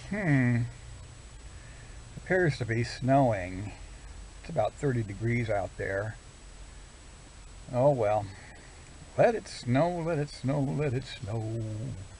Appears to be snowing. It's about 30 degrees out there. Oh well. Let it snow, let it snow, let it snow.